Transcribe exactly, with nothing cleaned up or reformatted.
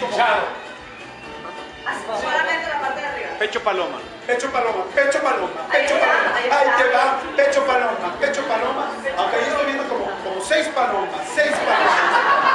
Hinchado. Solamente la parte de arriba. Pecho paloma. Pecho paloma, pecho paloma, pecho Ahí está, paloma. ahí Ahí está. te va, pecho paloma, pecho paloma. Aunque yo estoy viendo como, como seis palomas, seis palomas.